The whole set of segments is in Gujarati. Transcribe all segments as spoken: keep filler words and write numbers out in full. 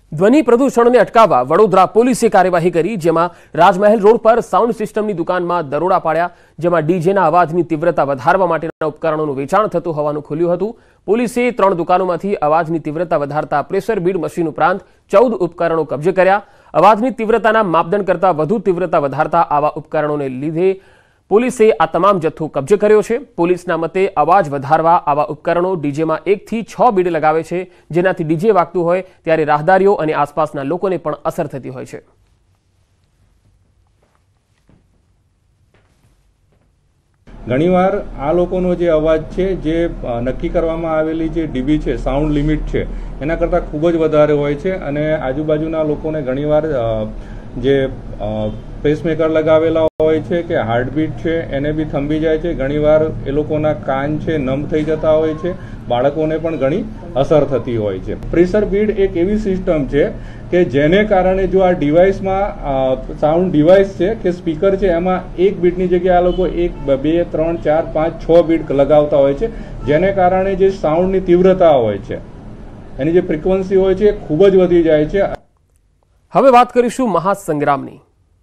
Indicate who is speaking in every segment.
Speaker 1: ધ્વનિ પ્રદૂષણને અટકાવવા વડોદરા પોલીસે કાર્યવાહી કરી, જેમાં રાજમહેલ રોડ પર સાઉન્ડ સિસ્ટમની દુકાનમાં દરોડા પાડ્યા, જેમાં ડીજેના અવાજની તીવ્રતા વધારવા માટેના ઉપકરણોનું વેચાણ થતું હોવાનું ખુલ્યું હતું। પોલીસે ત્રણ દુકાનોમાંથી અવાજની તીવ્રતા વધારતા પ્રેશર બીડ મશીન ઉપરાંત ચૌદ ઉપકરણો કબજે કર્યા। અવાજની તીવ્રતાના માપદંડ કરતાં વધુ તીવ્રતા વધારતા આવા ઉપકરણોને લીધે પોલીસે આ તમામ જથ્થો કબજે કર્યો છે। પોલીસના મતે અવાજ વધારવા આવા ઉપકરણો ડીજેમાં એકથી છ બીડ લગાવે છે, જેનાથી ડીજે વાગતું હોય ત્યારે રાહદારીઓ અને આસપાસના લોકોને પણ અસર થતી હોય છે।
Speaker 2: ઘણીવાર આ લોકોનો જે અવાજ છે, જે નક્કી કરવામાં આવેલી જે ડીબી છે, સાઉન્ડ લિમિટ છે, એના કરતાં ખૂબ જ વધારે હોય છે અને આજુબાજુના લોકોને ઘણીવાર જે પેસમેકર લગાવેલા હોય છે કે હાર્ટબીટ છે એને બી થંભી જાય છે। ઘણીવાર એ લોકોના કાન છે નમ થઈ જતા હોય છે, બાળકોને પણ ઘણી અસર થતી હોય છે। પ્રેશર બીડ એક એવી સિસ્ટમ છે કે જેને કારણે જો આ ડિવાઇસમાં સાઉન્ડ ડિવાઇસ છે કે સ્પીકર છે, એમાં એક બીટની જગ્યાએ આ લોકો એક બે ત્રણ ચાર પાંચ છ બીટ લગાવતા હોય છે, જેને કારણે જે સાઉન્ડની તીવ્રતા હોય છે, એની જે ફ્રીક્વન્સી હોય છે એ ખૂબ જ વધી જાય છે।
Speaker 1: હવે વાત કરીશું મહાસંગ્રામની।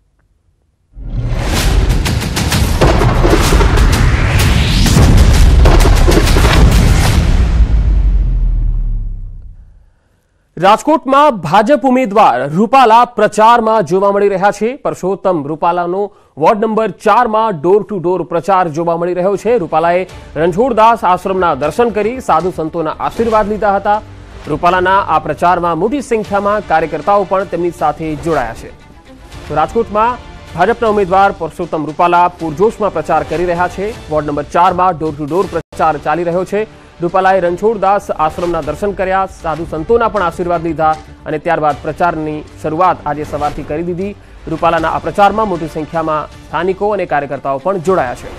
Speaker 1: રાજકોટમાં ભાજપ ઉમેદવાર રૂપાલા પ્રચારમાં જોવા મળી રહ્યા છે। પરસોત્તમ રૂપાલાનો વોર્ડ નંબર ચારમાં ડોર ટુ ડોર પ્રચાર જોવા મળી રહ્યો છે। રૂપાલાએ રણછોડદાસ આશ્રમના દર્શન કરી સાધુ સંતોના આશીર્વાદ લીધા હતા। રૂપાલાના આ પ્રચારમાં મોટી સંખ્યામાં કાર્યકર્તાઓ પણ તેમની સાથે જોડાયા છે। તો રાજકોટમાં ભાજપના ઉમેદવાર પરસોત્તમ રૂપાલા પૂરજોશમાં પ્રચાર કરી રહ્યા છે। વોર્ડ નંબર ચારમાં ડોર ટુ ડોર પ્રચાર ચાલી રહ્યો છે। રૂપાલાએ રણછોડદાસ આશ્રમના દર્શન કર્યા, સાધુ સંતોના પણ આશીર્વાદ લીધા અને ત્યારબાદ પ્રચારની શરૂઆત આજે સવારથી કરી દીધી। રૂપાલાના આ પ્રચારમાં મોટી સંખ્યામાં સ્થાનિકો અને કાર્યકર્તાઓ પણ જોડાયા છે।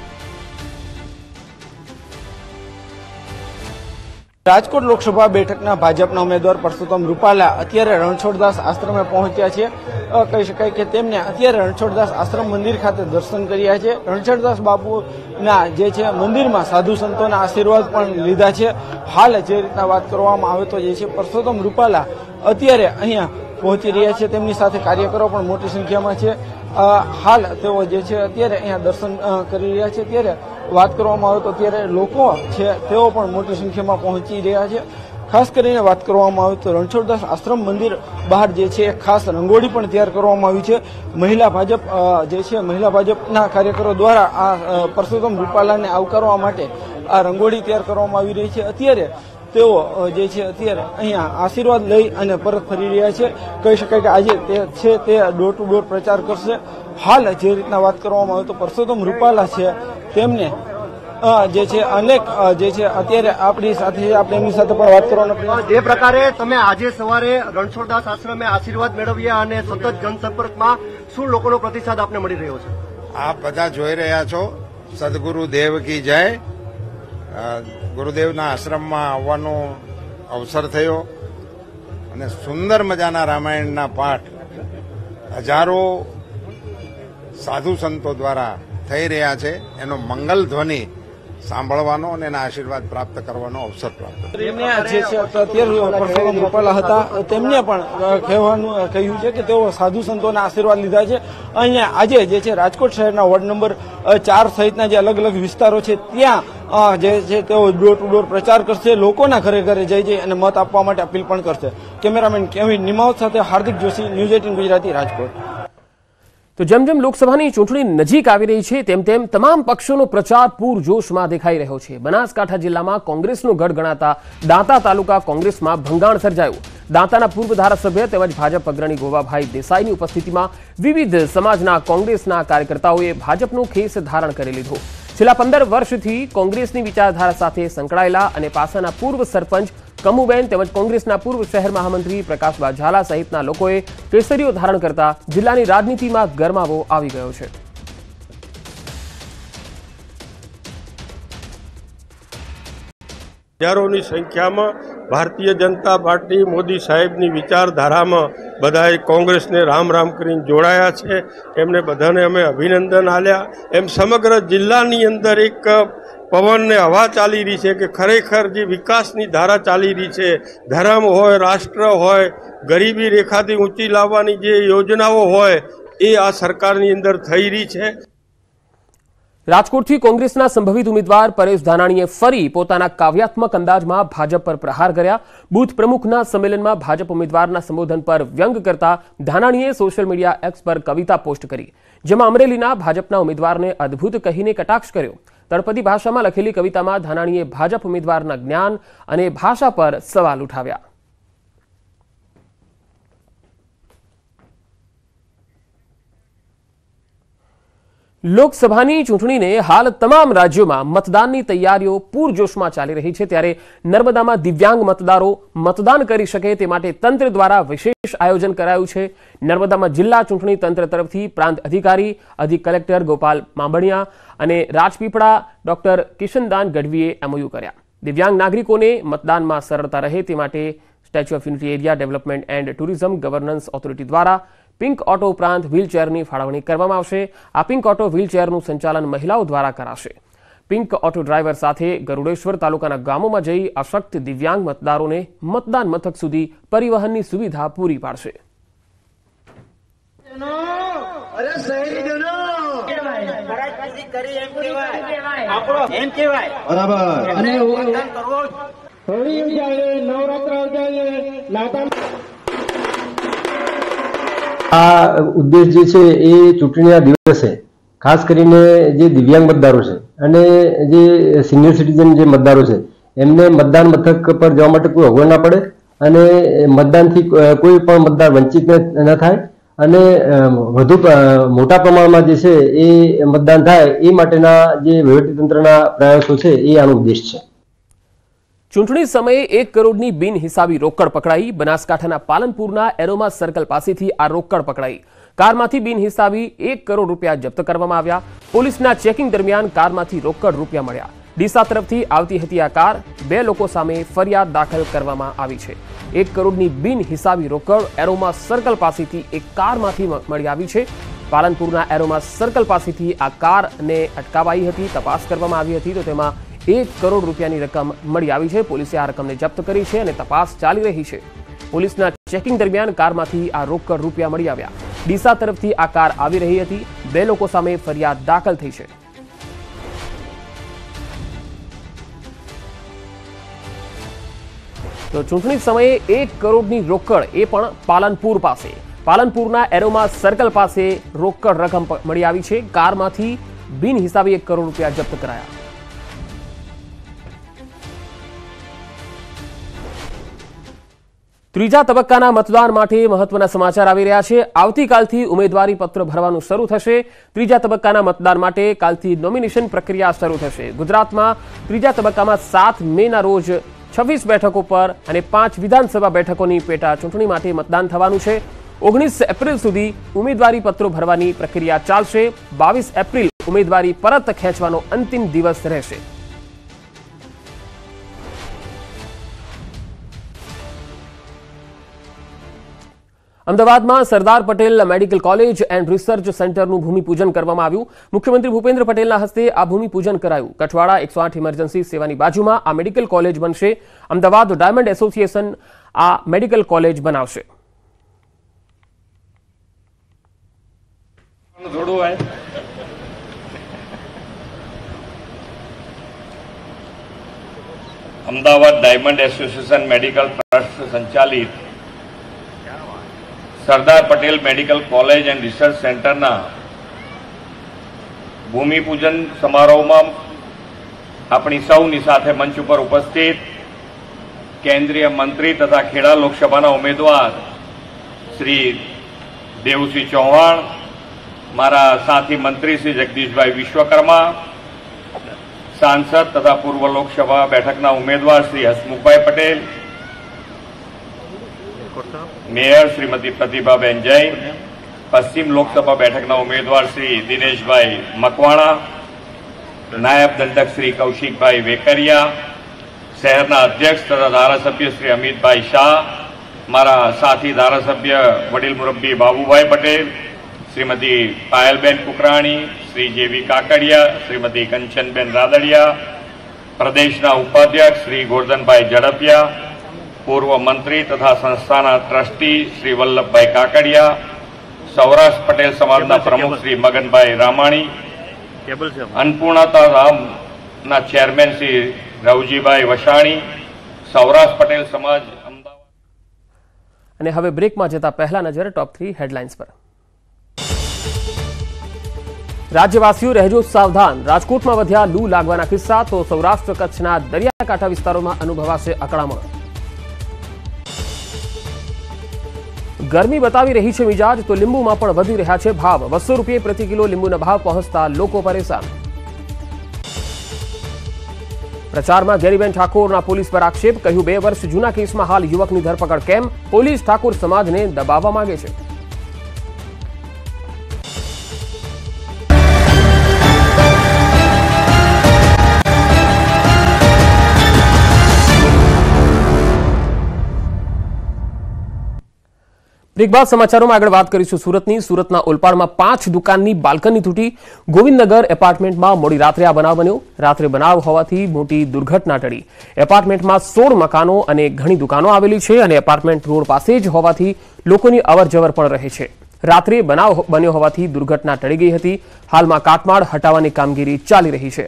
Speaker 3: રાજકોટ લોકસભા બેઠકના ભાજપના ઉમેદવાર પરસોત્તમ રૂપાલા અત્યારે રણછોડદાસ આશ્રમે પહોંચ્યા છે। કહી શકાય કે તેમને અત્યારે રણછોડદાસ આશ્રમ મંદિર ખાતે દર્શન કર્યા છે। રણછોડદાસ બાપુના જે છે મંદિરમાં સાધુ સંતોના આશીર્વાદ પણ લીધા છે। હાલ જે રીતના વાત કરવામાં આવે તો જે છે પરસોત્તમ રૂપાલા અત્યારે અહીંયા પહોંચી રહ્યા છે, તેમની સાથે કાર્યકરો પણ મોટી સંખ્યામાં છે। હાલ તેઓ જે છે અત્યારે અહીંયા દર્શન કરી રહ્યા છે। ત્યારે વાત કરવામાં આવે તો અત્યારે લોકો છે તેઓ પણ મોટી સંખ્યામાં પહોંચી રહ્યા છે। ખાસ કરીને વાત કરવામાં આવે તો રણછોડદાસ આશ્રમ મંદિર બહાર જે છે ખાસ રંગોળી પણ તૈયાર કરવામાં આવી છે। મહિલા ભાજપ જે છે મહિલા ભાજપના કાર્યકરો દ્વારા આ પરસોત્તમ રૂપાલાને આવકારવા માટે આ રંગોળી તૈયાર કરવામાં આવી રહી છે। અત્યારે તેઓ જે છે અત્યારે અહીંયા આશીર્વાદ લઈ અને પરત ફરી રહ્યા છે। કહી શકાય કે આજે તે છે તે ડોર ટુ ડોર પ્રચાર કરશે। હાલ જે રીતના વાત કરવામાં આવે તો પરસોત્તમ રૂપાલા છે તેમને જે છે અનેક જે છે અત્યારે આપણી સાથે આપણે એમની સાથે પણ વાત કરવાનો પ્રયાસ।
Speaker 4: જે પ્રકારે તમે આજે સવારે રણછોડદાસ આશ્રમે આશીર્વાદ મેળવ્યા અને સતત જનસંપર્કમાં શું લોકોનો પ્રતિસાદ આપને મળી રહ્યો છે?
Speaker 5: આપ બધા જોઈ રહ્યા છો, સદગુરુ દેવ કી જય। ગુરુદેવના આશ્રમમાં આવવાનો અવસર થયો અને સુંદર મજાના રામાયણના પાઠ હજારો સાધુ સંતો દ્વારા થઈ રહ્યા છે, એનો મંગલ ધ્વનિ સાંભળવાનો અને એના આશીર્વાદ પ્રાપ્ત કરવાનો અવસર પ્રાપ્ત
Speaker 3: પરસોત્તમ રૂપાલા હતા, તેમને પણ કહેવાનું કહ્યું છે કે તેઓ સાધુ સંતોના આશીર્વાદ લીધા છે। અહીંયા આજે જે છે રાજકોટ શહેરના વોર્ડ નંબર ચાર સહિતના જે અલગ અલગ વિસ્તારો છે ત્યાં જે છે તેઓ ડોર ટુ ડોર પ્રચાર કરશે, લોકોના ઘરે ઘરે જઈ જઈ અને મત આપવા માટે અપીલ પણ કરશે। કેમેરામેન કેવિન નિમાવત સાથે હાર્દિક જોશી, ન્યૂઝ એટીન ગુજરાતી, રાજકોટ।
Speaker 1: તો જેમ જેમ લોકસભાની ચૂંટણી નજીક આવી રહી છે તેમ તેમ તમામ પક્ષોનો પ્રચાર પૂરજોશમાં દેખાઈ રહ્યો છે। બનાસકાંઠા જિલ્લામાં કોંગ્રેસનો ગઢ ગણાતા દાંતા તાલુકા કોંગ્રેસમાં ભંગાણ સર્જાયું। દાંતાના પૂર્વ ધારાસભ્ય તેમજ ભાજપ અગ્રણી ગોવાભાઈ દેસાઈની ઉપસ્થિતિમાં વિવિધ સમાજના કોંગ્રેસના કાર્યકર્તાઓએ ભાજપનો ખેસ ધારણ કરી લીધો। છેલ્લા પંદર વર્ષથી કોંગ્રેસની વિચારધારા સાથે સંકળાયેલા અને પાસાના પૂર્વ સરપંચ કમુબેન તેમજ કોંગ્રેસના પૂર્વ શહેર મહામંત્રી પ્રકાશબા ઝાલા સહિતના લોકોએ કેસરીઓ ધારણ કરતા જિલ્લાની રાજનીતિમાં ગરમાવો આવી ગયો છે।
Speaker 6: હજારોની સંખ્યામાં ભારતીય જનતા પાર્ટી મોદી સાહેબની વિચારધારામાં બધાએ કોંગ્રેસને રામ રામ કરીને જોડાયા છે। એમને બધાને અમે અભિનંદન આપ્યા। એમ સમગ્ર જિલ્લાની અંદર એક પવન ને હવા ચાલી રહી છે કે ખરેખર જે વિકાસની ધારા ચાલી રહી છે, ધર્મ હોય, રાષ્ટ્ર હોય, ગરીબી રેખાથી ઊંચી લાવવાની જે યોજનાઓ હોય એ આ સરકારની અંદર થઈ રહી છે।
Speaker 1: રાજકોટથી કોંગ્રેસના સંભવિત ઉમેદવાર પરેશ ધાનાણીએ ફરી પોતાના કાવ્યાત્મક અંદાજમાં ભાજપ પર પ્રહાર કર્યા। બૂથ પ્રમુખના સંમેલનમાં ભાજપ ઉમેદવારના સંબોધન પર વ્યંગ કરતા ધાનાણીએ સોશિયલ મીડિયા એક્સ પર કવિતા પોસ્ટ કરી, જેમાં અમરેલીના ભાજપના ઉમેદવારને અદ્ભુત કહીને કટાક્ષ કર્યો। તળપદી ભાષામાં લખેલી કવિતામાં ધાનાણીએ ભાજપ ઉમેદવારના જ્ઞાન અને ભાષા પર સવાલ ઉઠાવ્યા। લોકસભાની ચૂંટણીને હાલ તમામ રાજ્યોમાં મતદાનની તૈયારીઓ પૂરજોશમાં ચાલી રહી છે, ત્યારે નર્મદામાં દિવ્યાંગ મતદારો મતદાન કરી શકે તે માટે તંત્ર દ્વારા વિશેષ આયોજન કરાયું છે। નર્મદામાં જિલ્લા ચૂંટણી તંત્ર તરફથી પ્રાંત અધિકારી અધિક કલેક્ટર ગોપાલ માંબણિયા અને રાજપીપળા ડોક્ટર કિશનદાન ગઢવીએ એમઓયુ કર્યા। દિવ્યાંગ નાગરિકોને મતદાનમાં સરળતા રહે તે માટે Statue of Unity Area Development and Tourism Governance Authority દ્વારા પિંક ઓટો ઉપરાંત વ્હીલચેરની ફાળવણી કરવામાં આવશે। આ પિંક ઓટો વ્હીલચેરનું સંચાલન મહિલાઓ દ્વારા કરાશે। પિંક ઓટો ડ્રાઈવર સાથે ગરુડેશ્વર તાલુકાના ગામોમાં જઈ અશક્ત દિવ્યાંગ મતદારોને મતદાન મથક સુધી પરિવહનની સુવિધા પૂરી પાડશે।
Speaker 7: આ ઉદ્દેશ જે છે એ ચૂંટણીના દિવસે ખાસ કરીને જે દિવ્યાંગ મતદારો છે અને જે સિનિયર સિટીઝન જે મતદારો છે એમને મતદાન મથક પર જવા માટે કોઈ અગવડ ના પડે અને મતદાનથી કોઈ પણ મતદાર વંચિત ન થાય અને વધુ મોટા પ્રમાણમાં જે છે એ મતદાન થાય એ માટેના જે વહીવટીતંત્રના પ્રયાસો છે એ આનો ઉદ્દેશ છે।
Speaker 1: ચૂંટણી સમયે એક કરોડની બિનહિસાબી રોકડ પકડાઈ। બનાસકાંઠાના પાલનપુરના એરોમા સર્કલ પાસેથી આ રોકડ પકડાઈ। કારમાંથી બિનહિસાબી એક કરોડ રૂપિયા જપ્ત કરવામાં આવ્યા। પોલીસના ચેકિંગ દરમિયાન કારમાંથી રોકડ રૂપિયા મળ્યા। ડીસા તરફથી આવતી હતી આ કાર। બે લોકો સામે ફરિયાદ દાખલ કરવામાં આવી છે। એક કરોડની બિનહિસાબી રોકડ એરોમા સર્કલ પાસેથી એક કારમાંથી મળી આવી છે। પાલનપુરના એરોમા સર્કલ પાસેથી આ કારને અટકાવાઈ હતી, તપાસ કરવામાં આવી હતી તો તેમાં એક કરોડ રૂપિયાની રકમ મળી આવી છે। પોલીસે આ રકમને જપ્ત કરી છે અને તપાસ ચાલી રહી છે। પોલીસના ચેકિંગ દરમિયાન કારમાંથી આ રોકડ રૂપિયા મળી આવ્યા। ડીસા તરફથી આ કાર આવી રહી હતી। બે લોકો સામે ફરિયાદ દાખલ થઈ છે। તો ચૂંટણી સમયે એક કરોડની રોકડ એ પણ પાલનપુર પાસે પાલનપુરના એરોમા સર્કલ પાસે રોકડ રકમ મળી આવી છે। કારમાંથી બિનહિસાબી એક કરોડ રૂપિયા જપ્ત કરાયા। ત્રીજા તબક્કાના મતદાન માટે મહત્વના સમાચાર આવી રહ્યા છે। આવતીકાલથી ઉમેદવારી પત્ર ભરવાનું શરૂ થશે। ત્રીજા તબક્કાના મતદાન માટે કાલથી નોમિનેશન પ્રક્રિયા શરૂ થશે। ગુજરાતમાં ત્રીજા તબક્કામાં સાત મેના રોજ છવ્વીસ બેઠકો પર અને પાંચ વિધાનસભા બેઠકોની પેટા ચૂંટણી માટે મતદાન થવાનું છે। ઓગણીસ એપ્રિલ સુધી ઉમેદવારી પત્રો ભરવાની પ્રક્રિયા ચાલશે। બાવીસ એપ્રિલ ઉમેદવારી પરત ખેંચવાનો અંતિમ દિવસ રહેશે। અમદાવાદમાં Sardar Patel Medical College and Research સેન્ટરનું ભૂમિપૂજન કરવામાં આવ્યું। મુખ્યમંત્રી ભૂપેન્દ્ર પટેલના હસ્તે આ ભૂમિપૂજન કરાયું। કઠવાડા એકસો આઠ ઇમરજન્સી સેવાની બાજુમાં આ મેડિકલ કોલેજ બનશે। અમદાવાદ ડાયમંડ એસોસિએશન આ મેડિકલ કોલેજ બનાવશે।
Speaker 8: Ahmedabad Diamond Association Medical Trust સંચાલિત Sardar Patel Medical College and Research સેન્ટરના ભૂમિપૂજન સમારોહમાં આપણી સૌની સાથે મંચ ઉપર ઉપસ્થિત કેન્દ્રીય મંત્રી તથા ખેડા લોકસભાના ઉમેદવાર શ્રી દેવુસિંહ ચૌહાણ, મારા સાથી મંત્રી શ્રી જગદીશભાઈ વિશ્વકર્મા, સાંસદ તથા પૂર્વ લોકસભા બેઠકના ઉમેદવાર શ્રી હસમુખભાઈ પટેલ, મેયર શ્રીમતી પ્રતિભાબેન જૈન, પશ્ચિમ લોકસભા બેઠકના ઉમેદવાર શ્રી દિનેશભાઈ મકવાણા, નાયબ દંડક શ્રી કૌશિકભાઈ વેકરિયા, શહેરના અધ્યક્ષ તથા ધારાસભ્ય શ્રી અમિતભાઈ શાહ, મારા સાથી ધારાસભ્ય વડીલ મુરબ્બી બાબુભાઈ પટેલ, શ્રીમતી પાયલબેન કુકરાણી, શ્રી જેવી કાકડિયા, શ્રીમતી કંચનબેન રાદડિયા, પ્રદેશના ઉપાધ્યક્ષ શ્રી ગોરધનભાઈ ઝડપિયા, પૂર્વ મંત્રી તથા સંસ્થાના ટ્રસ્ટી શ્રી વલ્લભભાઈ કાકડિયા, સૌરાષ્ટ્ર પટેલ સમાજના પ્રમુખ શ્રી મગનભાઈ રામાણી, અન્નપૂર્ણતા ધામના ચેરમેન શ્રી રવજીભાઈ વસાણી, સૌરાષ્ટ્ર પટેલ સમાજ અમદાવાદ।
Speaker 1: અને હવે બ્રેકમાં જતા પહેલા નજર ટોપ થ્રી હેડલાઇન્સ પર। રાજ્યવાસીઓ રહેજો સાવધાન, રાજકોટમાં વધ્યા લૂ લાગવાના કિસ્સા, તો સૌરાષ્ટ્ર કચ્છના દરિયાકાંઠા વિસ્તારોમાં અનુભવાશે અકળામણ। ગરમી બતાવી રહી છે મિજાજ, તો લીંબુમાં પણ વધી રહ્યા છે ભાવ, બસો રૂપિયા પ્રતિ કિલો લીંબુના ભાવ પહોંચતા લોકો પરેશાન। પ્રચારમાં ગેરીબેન ઠાકોરના પોલીસ પર આક્ષેપ, કહ્યું બે વર્ષ જૂના કેસમાં હાલ યુવકની ધરપકડ કેમ, પોલીસ ઠાકોર સમાજને દબાવવા માંગે છે। બ્રેક બાદ સમાચારોમાં આગળ વાત કરીશું સુરતની। સુરતના ઓલપાડમાં પાંચ દુકાનની બાલ્કની તૂટી, ગોવિંદનગર એપાર્ટમેન્ટમાં મોડી રાત્રે આ બનાવ બન્યો। રાત્રે બનાવ હોવાથી મોટી દુર્ઘટના ટળી। એપાર્ટમેન્ટમાં સોળ મકાનો અને ઘણી દુકાનો આવેલી છે અને એપાર્ટમેન્ટ રોડ પાસે જ હોવાથી લોકોની અવરજવર પણ રહે છે। રાત્રે બનાવ બન્યો હોવાથી દુર્ઘટના ટળી ગઈ હતી। હાલમાં કાટમાળ હટાવવાની કામગીરી ચાલી રહી છે।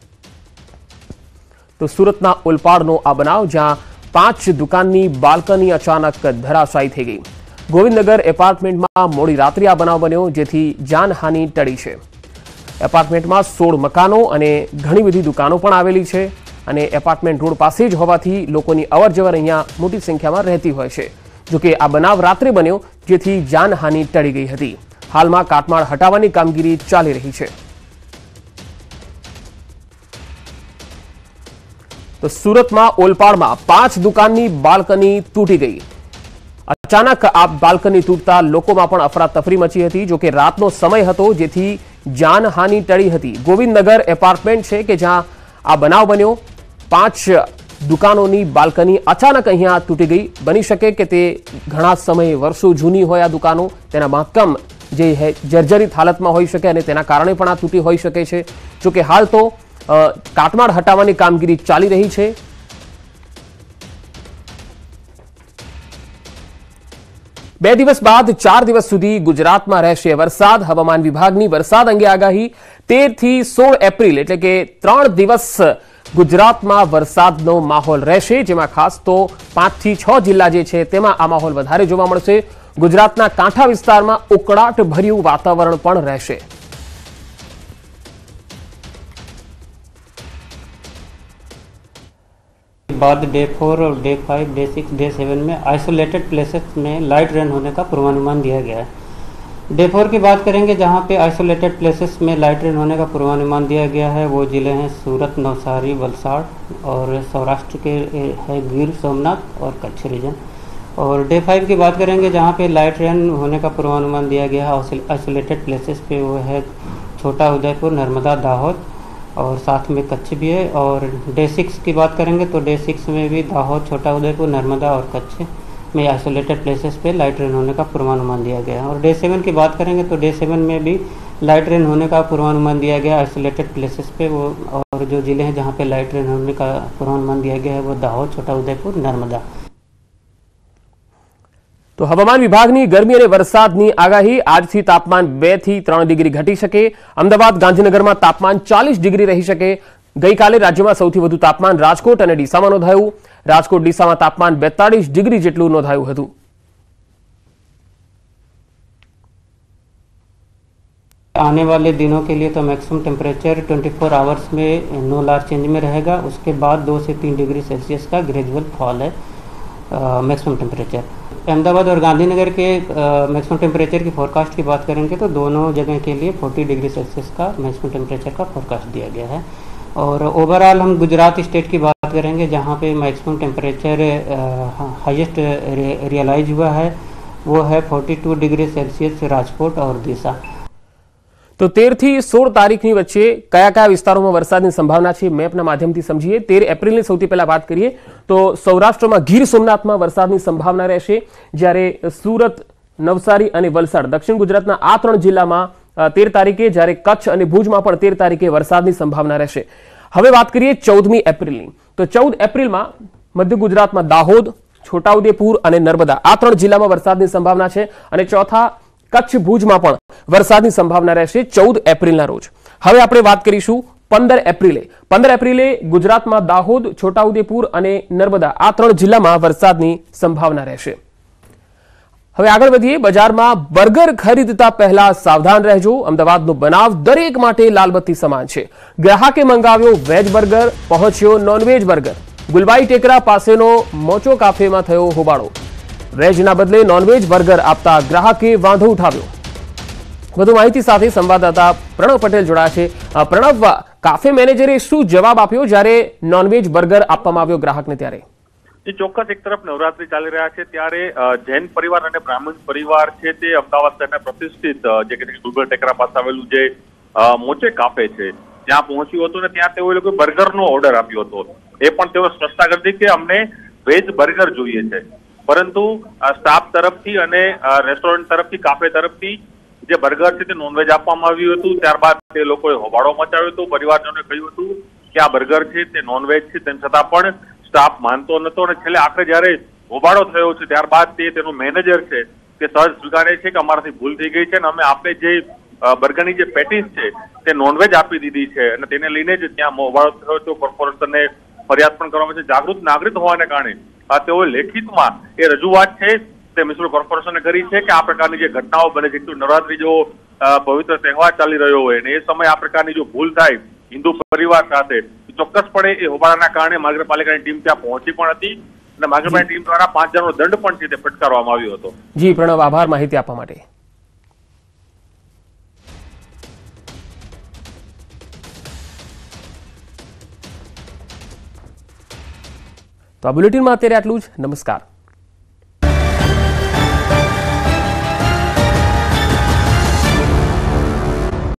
Speaker 1: તો સુરતના ઓલપાડનો આ બનાવ, જ્યાં પાંચ દુકાનની બાલ્કની અચાનક ધરાશાયી થઈ ગઈ। ગોવિંદનગર એપાર્ટમેન્ટમાં મોડી રાત્રે આ બનાવ બન્યો, જેથી જાનહાનિ ટળી છે। એપાર્ટમેન્ટમાં સોળ મકાનો અને ઘણી બધી દુકાનો પણ આવેલી છે અને એપાર્ટમેન્ટ રોડ પાસે જ હોવાથી લોકોની અવરજવર અહીંયા મોટી સંખ્યામાં રહેતી હોય છે। જોકે આ બનાવ રાત્રે બન્યો, જેથી જાનહાનિ ટળી ગઈ હતી। હાલમાં કાટમાળ હટાવવાની કામગીરી ચાલી રહી છે। તો સુરતમાં ઓલપાડમાં પાંચ દુકાનની બાલ્કની તૂટી ગઈ। અચાનક આ બાલ્કની તૂટતા લોકોમાં પણ અફરાતફરી મચી હતી। જોકે રાતનો સમય હતો, જેથી જાનહાનિ ટળી હતી। ગોવિંદનગર એપાર્ટમેન્ટ છે કે જ્યાં આ બનાવ બન્યો, પાંચ દુકાનોની બાલ્કની અચાનક અહીંયા તૂટી ગઈ। બની શકે કે તે ઘણા સમય વર્ષો જૂની હોય આ દુકાનો, તેના બાંધકામ જે જર્જરિત હાલતમાં હોઈ શકે અને તેના કારણે પણ આ તૂટી હોઈ શકે છે। જોકે હાલ તો કાટમાળ હટાવવાની કામગીરી ચાલી રહી છે। બે દિવસ બાદ ચાર દિવસ સુધી ગુજરાતમાં રહેશે વરસાદ। હવામાન વિભાગની વરસાદ અંગે આગાહી, તેર થી સોળ એપ્રિલ એટલે કે ત્રણ દિવસ ગુજરાતમાં વરસાદનો માહોલ રહેશે, જેમાં ખાસ તો પાંચ થી છ જિલ્લા જે છે તેમાં આ માહોલ વધારે જોવા મળશે। ગુજરાતના કાંઠા વિસ્તારમાં ઉકળાટભર્યું વાતાવરણ પણ રહેશે।
Speaker 9: बाद डे फोर और day five, day six, day seven में आइसोलेटेड प्लेसेस में लाइट रेन होने का पूर्वानुमान दिया गया है। डे फोर की बात करेंगे, जहां पे आइसोलेटेड प्लेसेस में लाइट रेन होने का पूर्वानुमान दिया गया है, वो ज़िले हैं सूरत, नवसारी, वलसाड़ और सौराष्ट्र के है गिर सोमनाथ और कच्छ रीजन। और डे फाइव की बात करेंगे, जहां पे लाइट रेन होने का पूर्वानुमान दिया गया है आइसोलेटेड प्लेसेस पे, वो है छोटा उदयपुर, नर्मदा, दाहोद और साथ में कच्छ भी है। और डे सिक्स की बात करेंगे तो डे सिक्स में भी दाहोद, छोटा उदयपुर, नर्मदा और कच्छ में आइसोलेटेड प्लेसेस पे लाइट रेन होने का पूर्वानुमान दिया गया है। और डे सेवन की बात करेंगे तो डे सेवन में भी लाइट रेन होने का पूर्वानुमान दिया गया आइसोलेटेड प्लेसेस पे, वो और जो ज़िले हैं जहाँ पे लाइट रेन होने का पूर्वानुमान दिया गया है वो दाहोद, छोटा उदयपुर, नर्मदा।
Speaker 1: તો હવામાન વિભાગની ગરમી અને વરસાદની આગાહી, આજથી તાપમાન બે થી ત્રણ ડિગ્રી ઘટી શકે। અમદાવાદ, ગાંધીનગરમાં તાપમાન ચાલીસ ડિગ્રી રહી શકે। ગઈકાલે રાજ્યમાં સૌથી વધુ તાપમાન રાજકોટ અને ડીસામાં નોંધાયું। રાજકોટ ડીસામાં તાપમાન બેતાળીસ ડિગ્રી જેટલું નોંધાયું હતું।
Speaker 9: आने वाले दिनों के लिए तो मैक्सिमम टेम्परेचर चौबीस आवर्स में नो लार्ज चेंज में रहेगा। उसके बाद दो से तीन डिग्री सेल्सियस का ग्रेजुअल फॉल है मैक्सिमम टेम्परेचर। अहमदाबाद और गांधीनगर के मैक्सिमम टेम्परेचर की फोरकास्ट की बात करेंगे तो दोनों जगह के लिए चालीस डिग्री सेल्सियस का मैक्सिमम टेम्परेचर का फोरकास्ट दिया गया है। और ओवरऑल हम गुजरात स्टेट की बात करेंगे, जहाँ पे मैक्सिमम टेम्परेचर हाईएस्ट रियलाइज हुआ है वो है बयालीस डिग्री सेल्सियस राजकोट और दिशा।
Speaker 1: तो तेर થી સોળ તારીખની વચ્ચે કયા કયા વિસ્તારોમાં વરસાદની સંભાવના છે મેપના માધ્યમથી સમજીએ। તેર એપ્રિલની સૌથી પહેલા વાત કરીએ તો સૌરાષ્ટ્રમાં ગીર સોમનાથમાં વરસાદની સંભાવના રહેશે, જ્યારે સુરત, નવસારી અને વલસાડ દક્ષિણ ગુજરાતના આ ત્રણ જિલ્લામાં તેર તારીખે, જ્યારે કચ્છ અને ભુજમાં પણ તેર તારીખે વરસાદની સંભાવના રહેશે। હવે વાત કરીએ ચૌદમી એપ્રિલની, તો ચૌદ એપ્રિલમાં મધ્ય ગુજરાતમાં દાહોદ, છોટાઉદેપુર અને નર્મદા આ ત્રણ જિલ્લામાં વરસાદની સંભાવના છે અને ચોથા કચ્છ ભુજમાં પણ વરસાદની સંભાવના રહેશે ચૌદ એપ્રિલના રોજ. હવે આપણે વાત કરીશું પંદર એપ્રિલે. પંદર એપ્રિલે ગુજરાતમાં દાહોદ, છોટાઉદેપુર અને નર્મદા આ ત્રણ જિલ્લામાં વરસાદની સંભાવના રહેશે. હવે આગળ વધીએ. બજારમાં બર્ગર ખરીદતા પહેલા સાવધાન રહેજો. અમદાવાદનો બનાવ દરેક માટે લાલબત્તી સમાન છે. ગ્રાહકે મંગાવ્યો વેજ બર્ગર, પહોંચ્યો નોનવેજ બર્ગર. ગુલબાઈ ટેકરા પાસેનો મોચો કાફેમાં થયો હોબાળો. વેજના બદલે નોનવેજ બર્ગર આપતા ગ્રાહકે વાંધો ઉઠાવ્યો. વધુ માહિતી સાથે સંવાદદાતા પ્રણવ પટેલ જોડાયા છે. પ્રણવ, કાફે મેનેજરે શું જવાબ આપ્યો જ્યારે નોનવેજ બર્ગર આપવામાં આવ્યો ગ્રાહકને ત્યારે?
Speaker 10: જે ચોક્કસ એક તરફ નવરાત્રી ચાલી રહ્યા છે ત્યારે જૈન પરિવાર અને બ્રાહ્મણ પરિવાર છે તે અમદાવાદ શહેરના પ્રતિષ્ઠિત જે કે ગુલબાઈ ટેકરા પાસે આવેલું જે મોચે કાફે છે ત્યાં પહોંચ્યું હતું ને ત્યાં તેઓએ લોકો બર્ગરનો ઓર્ડર આપ્યો હતો. એ પણ તેઓ સ્પષ્ટતા કરી કે અમને વેજ બર્ગર જોઈએ છે, પરંતુ સ્ટાફ તરફથી અને રેસ્ટોરન્ટ તરફથી, કાફે તરફથી જે બર્ગર છે તે નોનવેજ આપવામાં આવ્યું હતું. ત્યારબાદ તે લોકોએ હોબાળો મચાવ્યો હતો. પરિવારજનોએ કહ્યું હતું કે આ બર્ગર છે તે નોનવેજ છે, તેમ છતાં પણ સ્ટાફ માનતો નતો અને છેલ્લે આખરે જયારે હોબાળો થયો છે ત્યારબાદ તે તેનો મેનેજર છે તે સહજ સ્વીકારે છે કે અમારાથી ભૂલ થઈ ગઈ છે અને અમે આપણે જે બર્ગરની જે પેટીસ છે તે નોનવેજ આપી દીધી છે અને તેને લઈને જ ત્યાં હોબાળો થયો હતો. કોર્પોરેશનને ફરિયાદ પણ કરવામાં છે. જાગૃત નાગરિક હોવાને કારણે તેઓ લેખિતમાં એ રજૂઆત છે તે મ્યુનિસિપલ કોર્પોરેશને કરી છે કે આ પ્રકારની જે ઘટનાઓ બને છે, નવરાત્રી જેવો પવિત્ર તહેવાર ચાલી રહ્યો હોય અને એ સમયે આ પ્રકારની જો ભૂલ થાય હિન્દુ પરિવાર સાથે, ચોક્કસપણે એ હોબાળાના કારણે મહાનગરપાલિકાની ટીમ ત્યાં પહોંચી પણ હતી અને મહાનગરપાલિકા ટીમ દ્વારા પાંચ હજારનો દંડ પણ છે તે ફટકારવામાં આવ્યો હતો.
Speaker 1: જી પ્રણવ, આભાર માહિતી આપવા માટે. તો આ બુલેટિનમાં અત્યારે આટલું જ. નમસ્કાર.